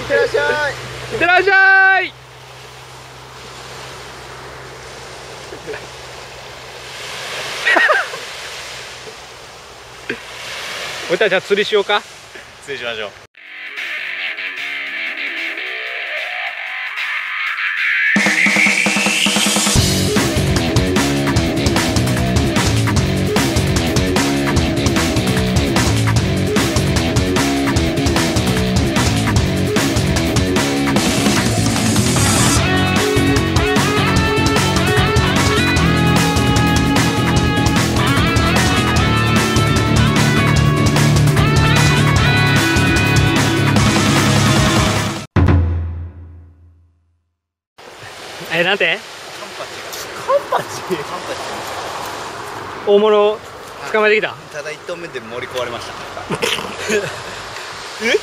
ってらっしゃい。 いってらっしゃい。俺たちは釣りしようか。 失礼しましょう。 なんてカンパチ。 大物捕まえてきた。 ただ1投目で盛り壊れました。え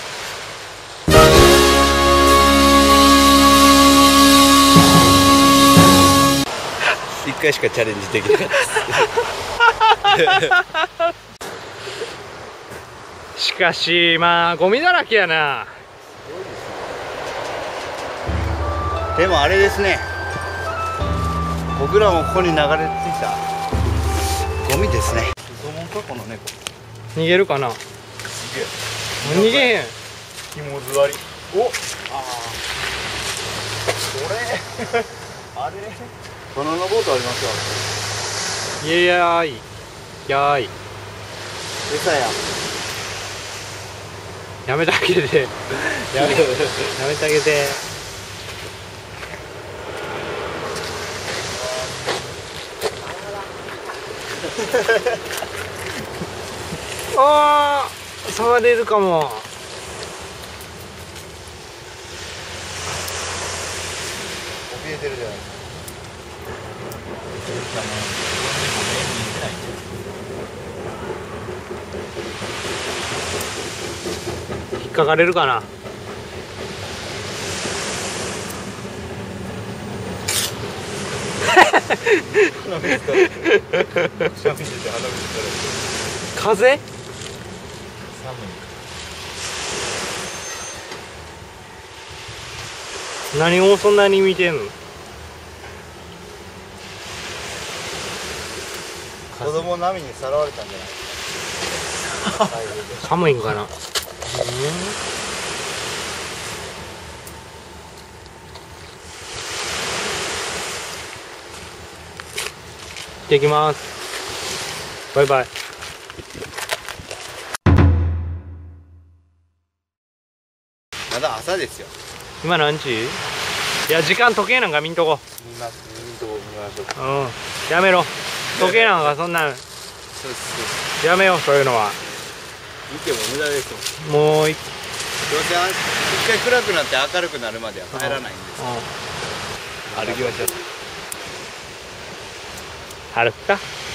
1回しかチャレンジできなかったです。 しかしまあゴミだらけやな。 でもあれですね、僕らもここに流れ着いたゴミですね。どもんかこの猫。 逃げるかな。逃げへん。 紐座り。お、ああ。これあれバナナボートありますよ。 いやーいやーい。 餌や。 やめてあげて。やめてあげて。ああ、触れるかも。 怯えてるじゃないですか。 引っかかれるかな。風？何をそんなに見てんの？ 子供波にさらわれたんじゃない？ 寒いんかな。行ってきます。バイバイ。 まだ朝ですよ。 今何時？いや時間時計なんか見んとこ。 見ましょう。 うん、やめろ。時計なんかそんなんそうですやめよう、そういうのは。 見ても無駄ですよ。 もうどうせ一回暗くなって明るくなるまでは帰らないんです。歩きましょう。 歩くか。